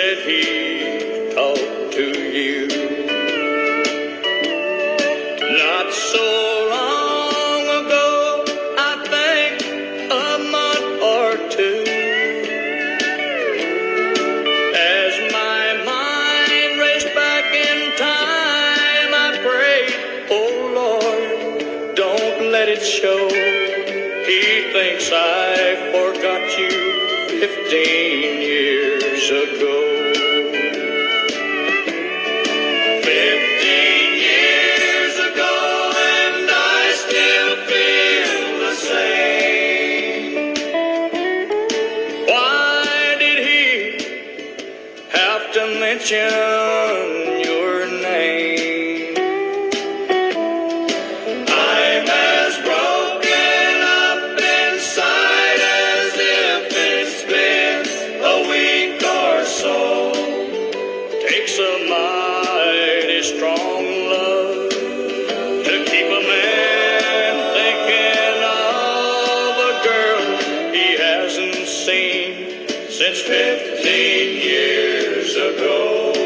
said he talked to you. Not so long ago, I think a month or two. As my mind raced back in time, I prayed, oh Lord, don't let it show. He thinks I forgot you 15 years ago. 15 years ago, and I still feel the same. Why did he have to mention your name? I'm as broken up inside as if it's been a week or so. Takes a mighty strong love to keep a man thinking of a girl he hasn't seen since 15 years ago.